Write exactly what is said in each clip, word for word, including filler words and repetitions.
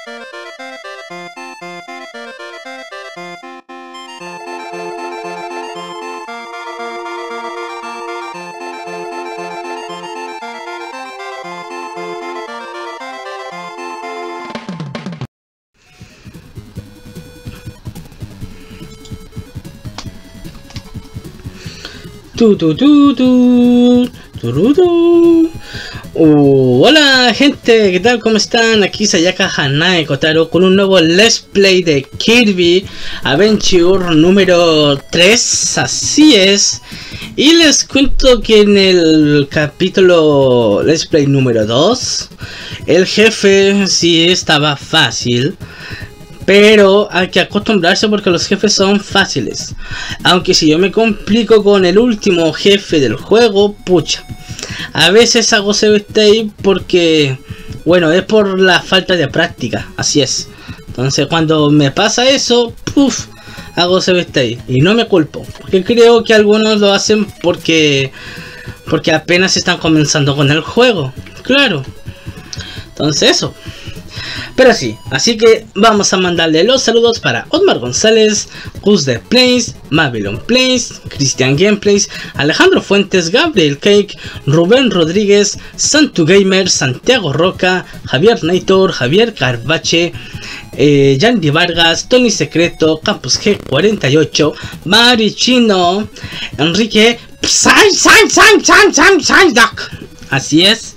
Tu, tu, tu, tu, tu, tu. Uh, hola gente, ¿qué tal? ¿Cómo están? Aquí Sayaka Hanae Kotaro con un nuevo Let's Play de Kirby Adventure número tres, así es. Y les cuento que en el capítulo Let's Play número dos, el jefe sí estaba fácil. Pero hay que acostumbrarse porque los jefes son fáciles. Aunque si yo me complico con el último jefe del juego, pucha. A veces hago save state porque, bueno, es por la falta de práctica, así es. Entonces cuando me pasa eso, puff, hago save state. Y no me culpo, porque creo que algunos lo hacen porque, porque apenas están comenzando con el juego. Claro. Entonces eso. Pero sí, así que vamos a mandarle los saludos para Otmar González, Gus de Plays, Babylon Plays, Cristian Gameplays, Alejandro Fuentes, Gabriel Cake, Rubén Rodríguez, Santu Gamer, Santiago Roca, Javier Nator, Javier Carvache, eh, Yandy Vargas, Tony Secreto, Campus G cuarenta y ocho, Mari Chino, Enrique, Psai, Sai, Sai, Sai, Sai, Sai, Doc. Así es.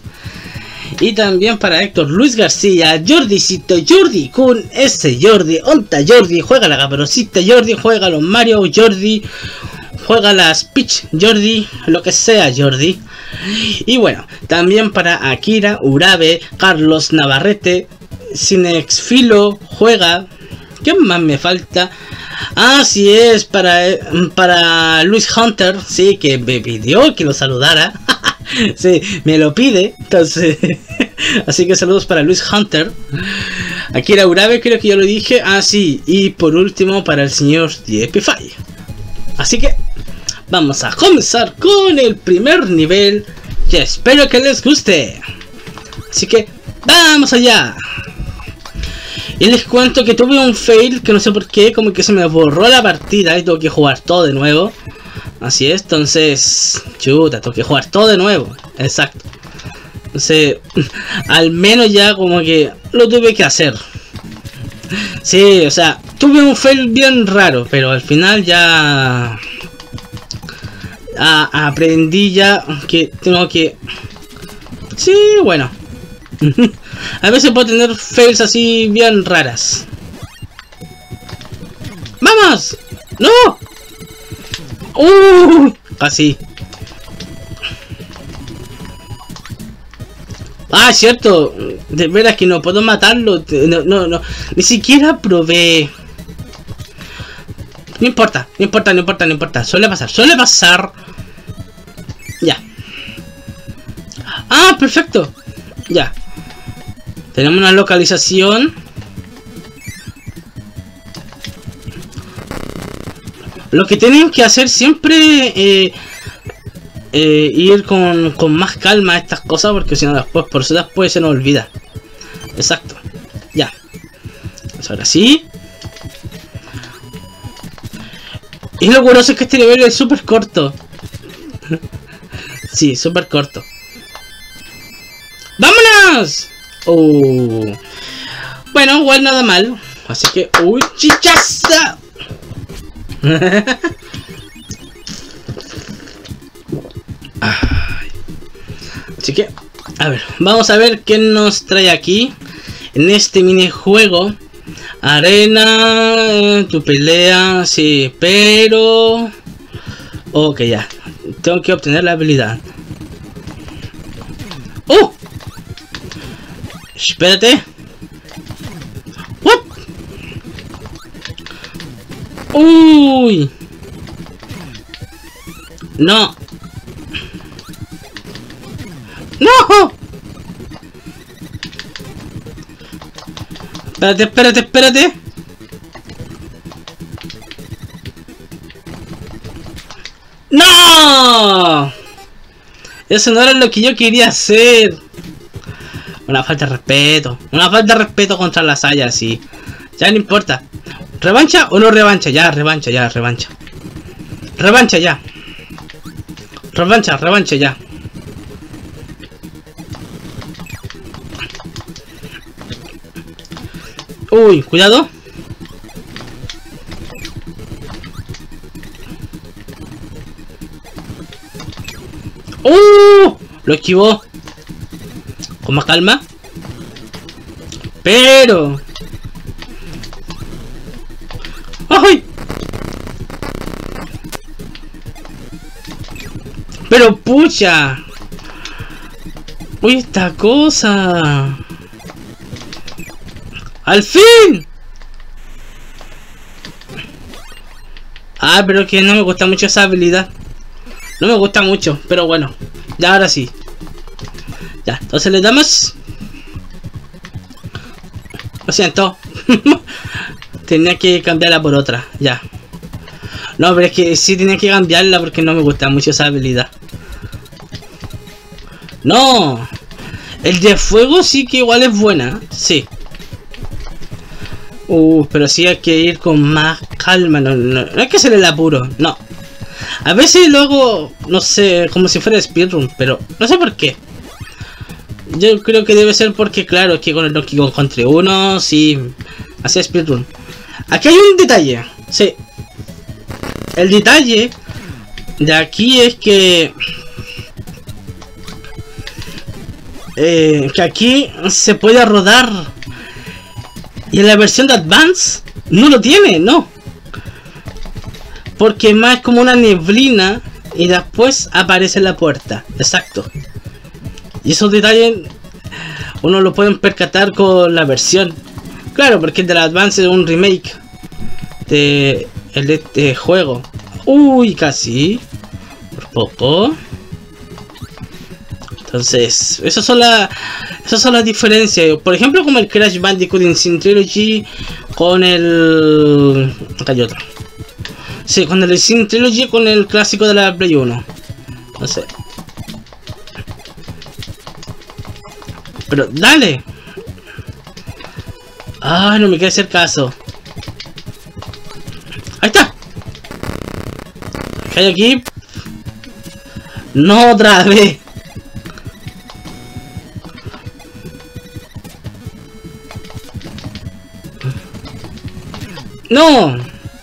Y también para Héctor Luis García, Jordicito, Jordi Kun, ese Jordi, Onta Jordi, juega la Cabrosita Jordi, juega los Mario Jordi, juega las Peach Jordi, lo que sea Jordi. Y bueno, también para Akira, Urabe, Carlos Navarrete, Cinexfilo, juega. ¿Qué más me falta? Ah, sí es, para, para Luis Hunter, sí, que me pidió que lo saludara. Sí, me lo pide, entonces, así que saludos para Luis Hunter. Akira Urabe, creo que ya lo dije. Ah, sí, y por último para el señor Diepify. Así que vamos a comenzar con el primer nivel, que espero que les guste. Así que vamos allá. Y les cuento que tuve un fail que no sé por qué, como que se me borró la partida y tengo que jugar todo de nuevo. Así es, entonces, chuta, tengo que jugar todo de nuevo, exacto. Entonces, al menos ya como que lo tuve que hacer. Sí, o sea, tuve un fail bien raro, pero al final ya a, aprendí ya que tengo que... Sí, bueno. A veces puedo tener fails así bien raras. ¡Vamos! ¡No! ¡Uh! Casi. Ah, cierto. De veras que no puedo matarlo. No, no, no. Ni siquiera probé. No importa, no importa, no importa, no importa. Suele pasar, suele pasar. Ya. Ah, perfecto. Ya. Tenemos una localización. Lo que tienen que hacer siempre eh, eh, ir con, con más calma a estas cosas, porque si no después, por eso después se nos olvida. Exacto. Ya. Pues ahora sí. Y lo curioso es que este nivel es súper corto. Sí, súper corto. ¡Vámonos! Uh. Bueno, igual nada mal. Así que... ¡Uy, chichaza! Así que, a ver, vamos a ver qué nos trae aquí en este minijuego. Arena, eh, tu pelea, sí, pero... Ok, ya. Tengo que obtener la habilidad. ¡Oh! Espérate. ¿What? Uy. No. No. Espérate, espérate, espérate. ¡No! Eso no era lo que yo quería hacer. Una falta de respeto. Una falta de respeto contra la Saya, sí. Ya no importa. ¿Revancha o no revancha? Ya, revancha, ya, revancha. Revancha, ya. Revancha, revancha, ya. Uy, cuidado. ¡Uh! Lo esquivó. Con más calma. Pero... ¡ay! Pero pucha. Uy, esta cosa. ¡Al fin! Ah, pero que no me gusta mucho esa habilidad. No me gusta mucho, pero bueno. Ya, ahora sí. Ya, entonces le damos. Lo siento. Tenía que cambiarla por otra, ya. No, pero es que sí tenía que cambiarla porque no me gusta mucho esa habilidad. No. El de fuego sí que igual es buena, sí. Uh, pero sí hay que ir con más calma, no, no, no hay que hacer el apuro, no. A veces lo hago, no sé, como si fuera speedrun, pero no sé por qué. Yo creo que debe ser porque, claro, es que con el Donkey Kong Country uno, sí, hace speedrun. Aquí hay un detalle, sí. El detalle de aquí es que... Eh, que aquí se puede rodar. Y en la versión de Advance no lo tiene, no. Porque es más como una neblina y después aparece en la puerta. Exacto. Y esos detalles uno lo pueden percatar con la versión. Claro, porque el de la Advance es un remake de el de este juego. Uy, casi. Por poco. Entonces, esas son, la, esas son las diferencias. Por ejemplo, como el Crash Bandicoot Insane Trilogy con el... acá hay otro. Sí, con el Insane Trilogy con el clásico de la Play uno. Entonces... pero, dale. Ah, no me quiere hacer caso. Ahí está. ¿Qué hay aquí? No, otra vez. ¡No!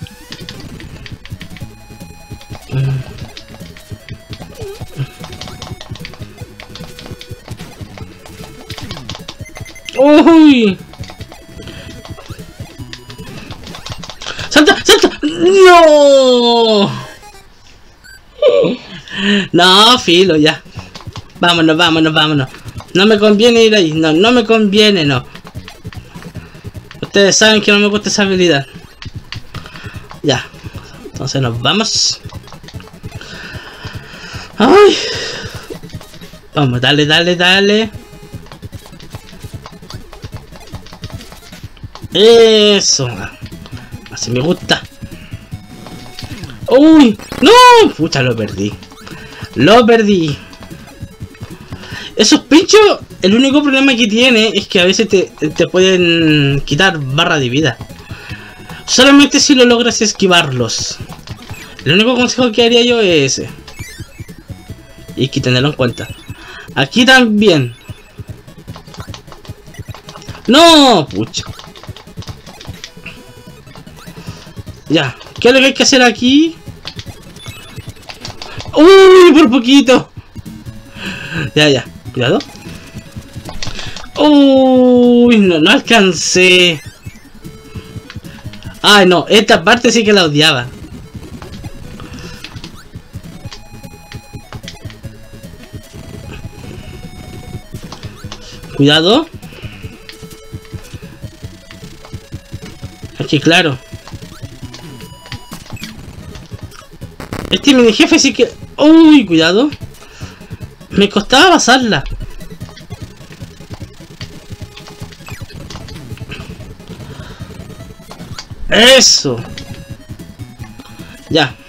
¡Uy! ¡Salta! ¡Salta! ¡No! No, filo, ya. Vámonos, vámonos, vámonos. No me conviene ir ahí. No, no me conviene, no. Ustedes saben que no me gusta esa habilidad. Ya, entonces nos vamos. Ay. Vamos, dale, dale, dale. Eso. Así me gusta. Uy, no. Pucha, lo perdí. Lo perdí. Esos pinchos, el único problema que tiene es que a veces te, te pueden quitar barra de vida. Solamente si lo logras esquivarlos. El único consejo que haría yo es ese. Y que tenerlo en cuenta. Aquí también. ¡No! Pucha. Ya. ¿Qué es lo que hay que hacer aquí? ¡Uy! Por poquito. Ya, ya. Cuidado. ¡Uy! No, no alcancé. Ay, no, esta parte sí que la odiaba. Cuidado. Aquí, claro. Este mini jefe sí que... Uy, cuidado. Me costaba pasarla. Eso. Ya.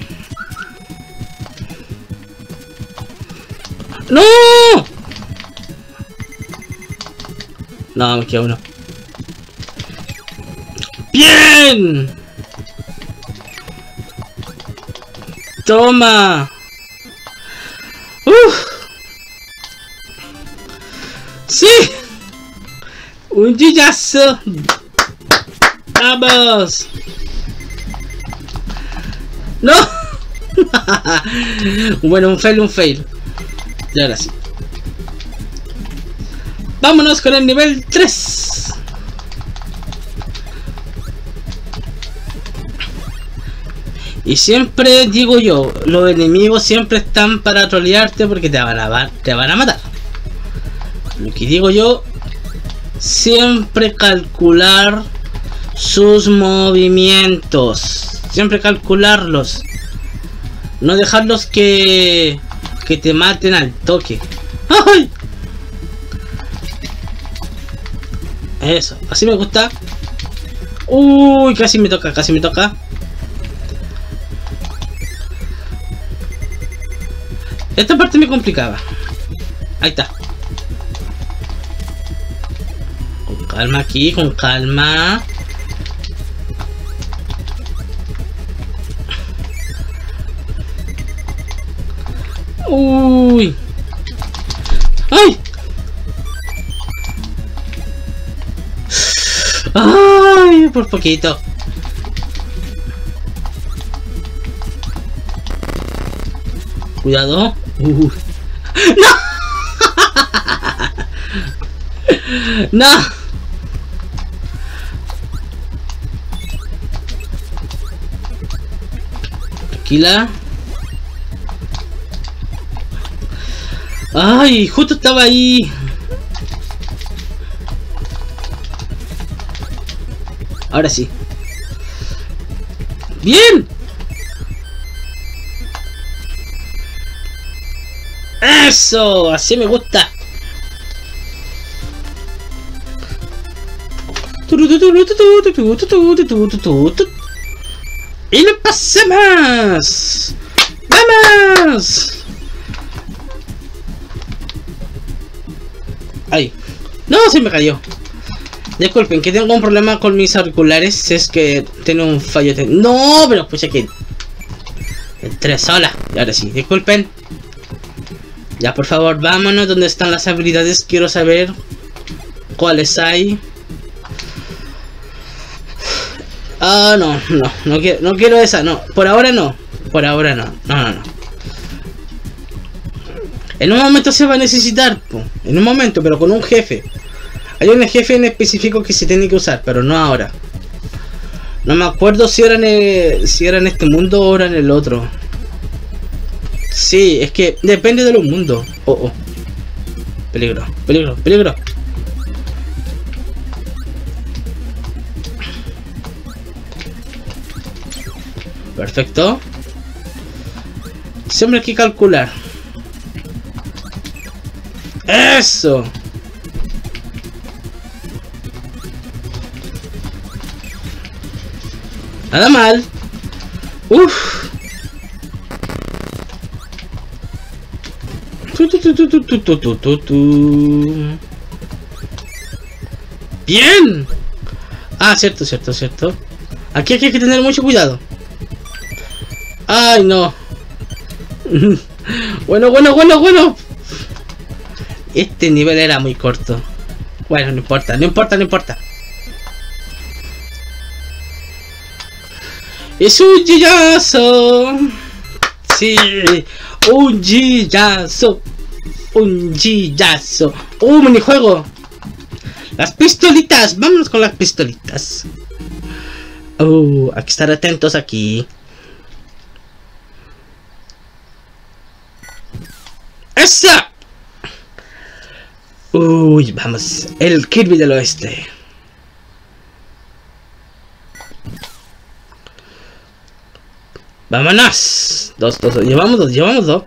¡No! No, me queda uno. ¡Bien! ¡Toma! ¡Uf! ¡Sí! ¡Un gillazo! ¡Vamos! ¡No! Bueno, un fail, un fail. Y ahora sí. Vámonos con el nivel tres. Y siempre digo yo, los enemigos siempre están para trolearte porque te van a, te van a matar. Lo que digo yo, siempre calcular sus movimientos. Siempre calcularlos. No dejarlos que, que te maten al toque. ¡Ay! Eso, así me gusta. Uy, casi me toca, casi me toca. Esta parte me complicaba. Ahí está. Con calma aquí, con calma. Uy. ¡Ay! ¡Ay! Por poquito. Cuidado. Uh. ¡No! ¡No! Tranquila. ¡Ay! Justo estaba ahí. Ahora sí. ¡Bien! ¡Eso! Así me gusta. ¡Y lo pasamos! ¡Vamos! ¡Ay! ¡No! Se me cayó. Disculpen, que tengo un problema con mis auriculares. Es que tiene un fallo. ¡No! Pero pucha que... entré sola. Y ahora sí, disculpen. Ya, por favor, vámonos. ¿Dónde están las habilidades? Quiero saber cuáles hay. Ah, no, no, no quiero, no quiero esa, no. Por ahora no. Por ahora no. No, no, no. En un momento se va a necesitar, po. En un momento, pero con un jefe. Hay un jefe en específico que se tiene que usar, pero no ahora. No me acuerdo si era en el, si era en este mundo o era en el otro. Sí, es que depende de los mundos. Oh, oh. Peligro, peligro, peligro. Perfecto. Siempre hay que calcular. ¡Eso! Nada mal. Uff. Tu, tu, tu, tu, tu, tu, tu, tu, tu. Bien. Ah, cierto, cierto, cierto. Aquí hay que tener mucho cuidado. Ay, no. Bueno, bueno, bueno, bueno. Este nivel era muy corto. Bueno, no importa, no importa, no importa. Es un gillazo. Sí, un gillazo. Un gillazo. Un minijuego. Las pistolitas. Vámonos con las pistolitas. Oh, hay que estar atentos aquí. ¡Esa! Uy, vamos. El Kirby del Oeste. Vámonos. Dos, dos, dos. Llevamos dos, llevamos dos.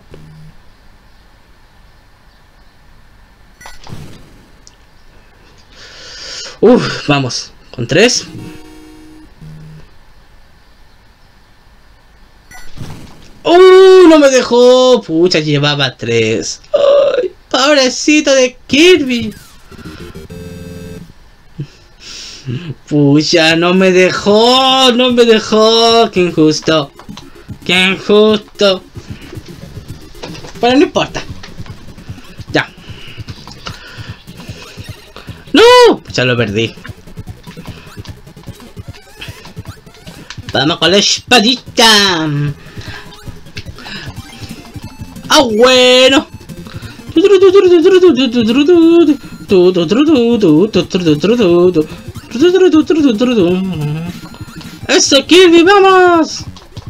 Uf, vamos. Con tres. ¡Uh! No me dejó. Pucha, llevaba tres. ¡Ay! Pobrecito de Kirby. Pucha, no me dejó, no me dejó. Qué injusto. Qué injusto. Bueno, no importa. Ya. ¡No! Ya lo perdí. Vamos con la espadita. ¡Ah, bueno! ¡Eso, Kirby, vamos!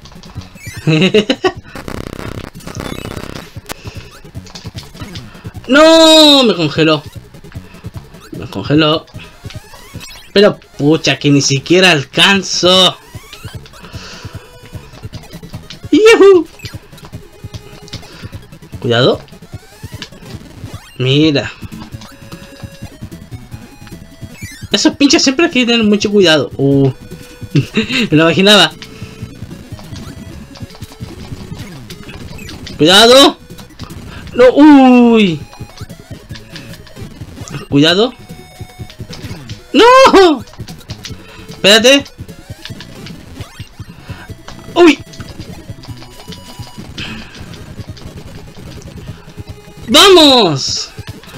¡No! Me congeló. Me congeló. Pero pucha, que ni siquiera alcanzo. ¡Yuhu! Cuidado. Mira. Esos pinches siempre hay que tener mucho cuidado. Uh. Me lo imaginaba. Cuidado. No, uy. Cuidado. No. Espérate. Uy. ¡Vamos!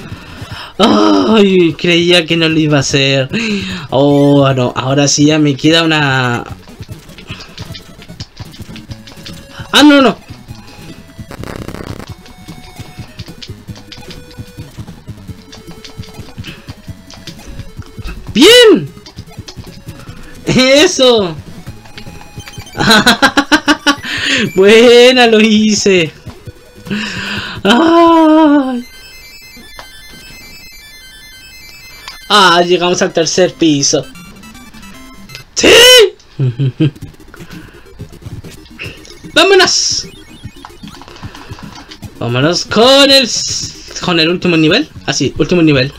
Ay, creía que no lo iba a hacer. Oh, no, ahora sí ya me queda una... Ah, no, no. ¡Bien! ¡Eso! Buena, lo hice. Ay. Ah, llegamos al tercer piso. ¡Sí! ¡Vámonos! Vámonos con el... con el último nivel. Ah, sí, último nivel.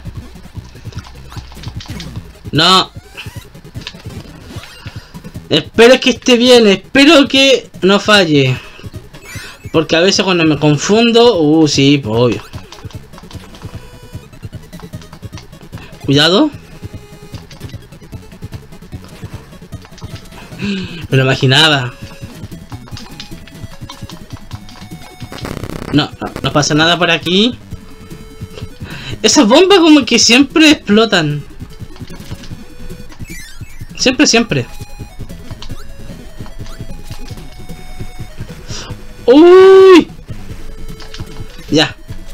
No. Espero que esté bien, espero que no falle. Porque a veces cuando me confundo... Uh, sí, pues obvio. Cuidado. Me lo imaginaba. No, no, no pasa nada por aquí. Esas bombas como que siempre explotan. Siempre, siempre. ¡Uy! Ya.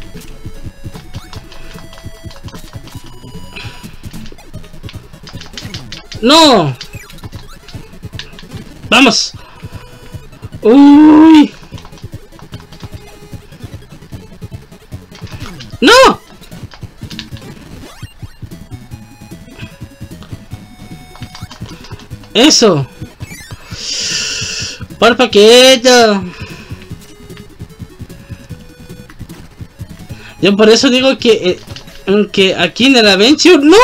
¡No! ¡Vamos! ¡Uy! ¡No! ¡Eso! ¡Por paquete! Yo por eso digo que... Eh, que aquí en el Adventure... ¡No!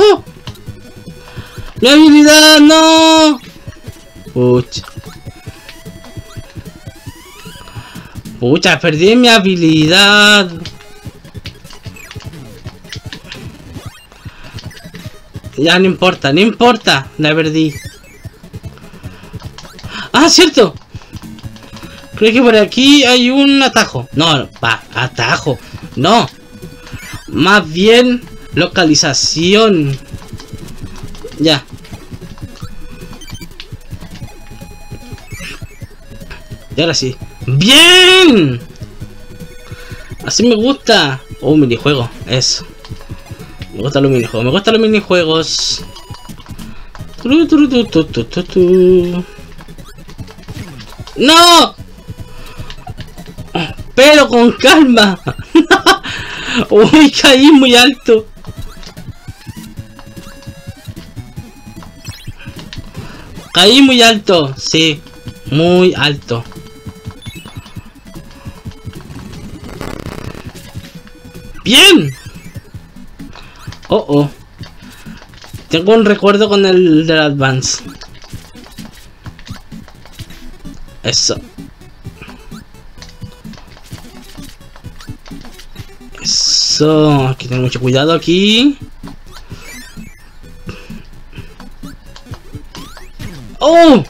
¡Mi habilidad! ¡No! Pucha. Pucha, perdí mi habilidad. Ya no importa, no importa. La perdí. ¡Ah, cierto! Creo que por aquí hay un atajo. No, va, atajo. No. Más bien localización. Ya. Y ahora sí. ¡Bien! Así me gusta. Oh, minijuego. Eso. Me gustan los minijuegos. Me gustan los minijuegos. Tu, tu, tu, tu, tu, tu, tu. ¡No! Pero con calma. Uy, caí muy alto. Caí muy alto. Sí, muy alto. ¡Bien! Oh, oh. Tengo un recuerdo con el del Advance. Eso. Eso. Hay que tener mucho cuidado aquí. ¡Oh!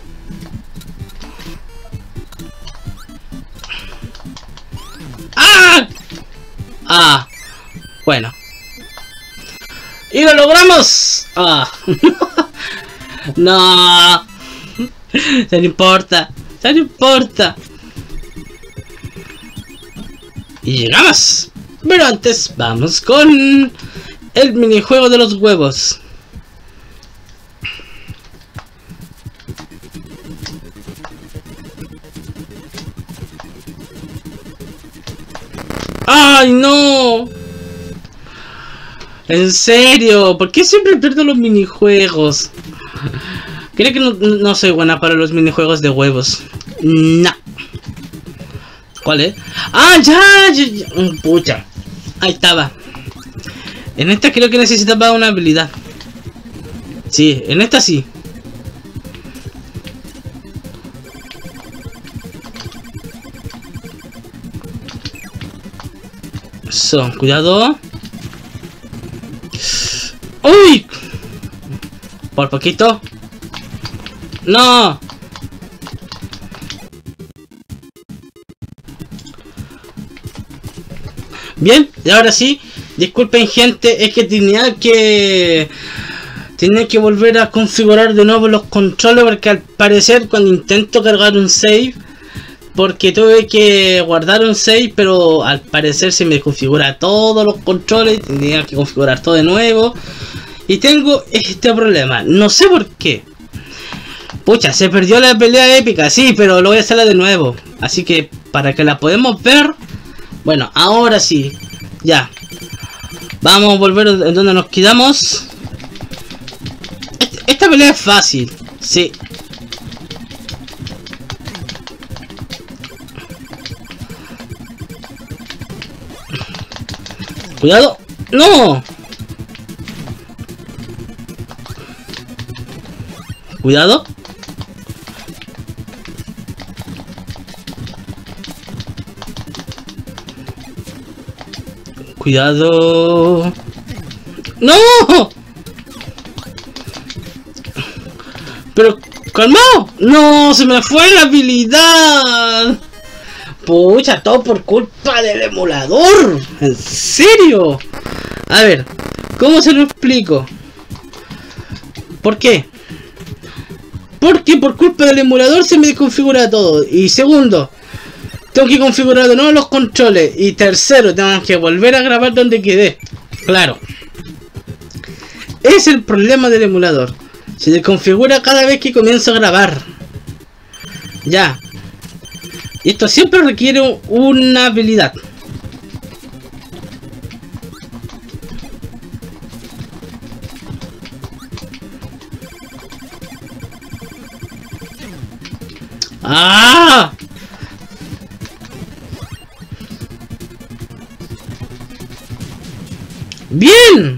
¡Ah! Ah, bueno. ¡Y lo logramos! ¡Ah! ¡No! Se no importa, se no importa. Y llegamos. Pero antes vamos con el minijuego de los huevos. ¡Ay, no! En serio, ¿por qué siempre pierdo los minijuegos? Creo que no, no soy buena para los minijuegos de huevos. No. ¿Cuál es? ¡Ah, ya! ya, ya. Pucha. Ahí estaba. En esta creo que necesitaba una habilidad. Sí, en esta sí. Eso, cuidado. ¡Uy! Por poquito. ¡No! Bien, y ahora sí. Disculpen, gente, es que tenía que... Tenía que volver a configurar de nuevo los controles, porque al parecer cuando intento cargar un save, porque tuve que guardar un save, pero al parecer se me configura todos los controles, tenía que configurar todo de nuevo. Y tengo este problema, no sé por qué. Pucha, se perdió la pelea épica, sí, pero lo voy a hacer de nuevo. Así que para que la podamos ver, bueno, ahora sí, ya. Vamos a volver a donde nos quedamos. Esta pelea es fácil, sí. Cuidado, no. Cuidado. Cuidado. ¡No! Pero, calmado. No, se me fue la habilidad. Pucha, todo por culpa del emulador. ¿En serio? A ver, ¿cómo se lo explico? ¿Por qué? Porque por culpa del emulador se me desconfigura todo. Y segundo, tengo que configurar de nuevo los controles. Y tercero, tengo que volver a grabar donde quedé. Claro. Es el problema del emulador. Se desconfigura cada vez que comienzo a grabar. Ya. Y esto siempre requiere una habilidad. ¡Ah! ¡Bien!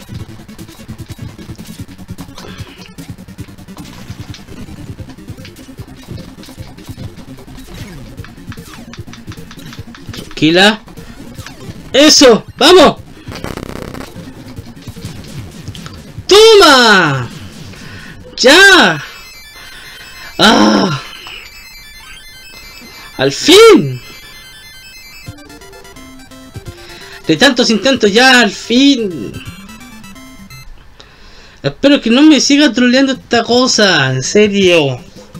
Tranquila. ¡Eso! ¡Vamos! ¡Toma! ¡Ya! ¡Ah! ¡Al fin! De tantos intentos ya, al fin. Espero que no me siga troleando esta cosa, en serio.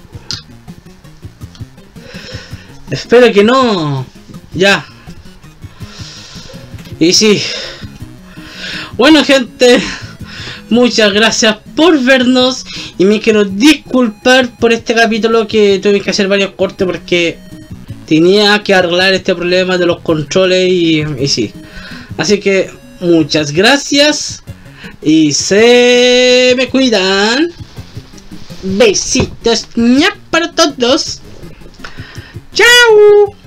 Espero que no. Ya. Y sí. Bueno, gente, muchas gracias por vernos. Y me quiero disculpar por este capítulo, que tuve que hacer varios cortes porque tenía que arreglar este problema de los controles y, y sí. Así que muchas gracias y se me cuidan. Besitos ña para todos. Chao.